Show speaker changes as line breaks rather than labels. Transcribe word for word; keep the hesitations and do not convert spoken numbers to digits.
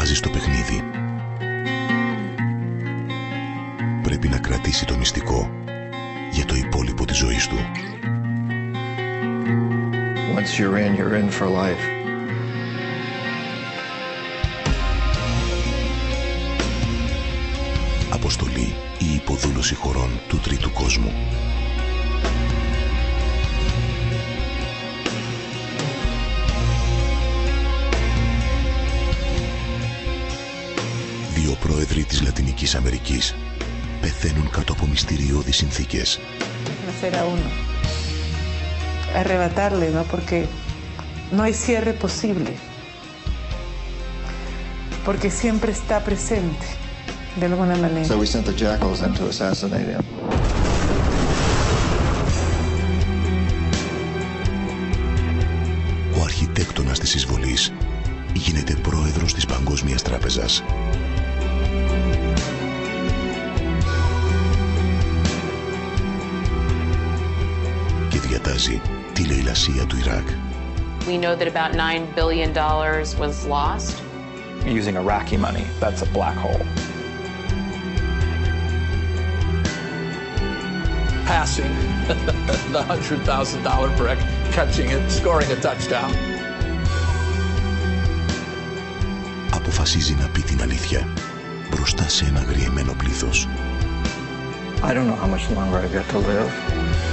μαζί στο παιχνίδι. Πρέπει να κρατήσει το μυστικό για το υπόλοιπο της ζωής του.
Once you're in, you're in for life.
Αποστολή ή υποδούλωση χωρών του τρίτου κόσμου. Δύο πρόεδροι της Λατινικής Αμερικής πεθαίνουν κάτω από μυστηριώδεις συνθήκες.
Hacer a uno, arrebatarle, ¿no? Porque no hay cierre posible, porque siempre está presente, de alguna manera.
So we sent the jackals in to assassinate him.
Ο αρχιτέκτονας της εισβολής γίνεται πρόεδρος της Παγκόσμιας Τράπεζας. Και διατάζει τη λαιλασία του Ιράκ.
We know that about nine billion dollars was lost.
Using Iraqi money, that's a black hole.
Passing the one hundred thousand dollars brick, catching it, scoring a touchdown.
Αποφασίζει να πει την αλήθεια μπροστά σε ένα αγριεμένο πλήθος.
I don't know how much longer I've got to live.